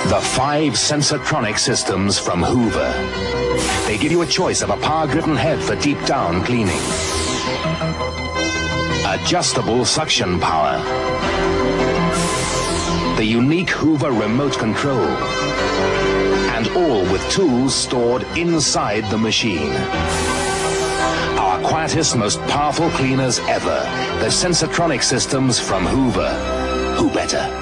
The 5 Sensotronic systems from Hoover. They give you a choice of a power-driven head for deep down cleaning, adjustable suction power, the unique Hoover remote control, and all with tools stored inside the machine. Our quietest, most powerful cleaners ever. The Sensotronic systems from Hoover. Who better?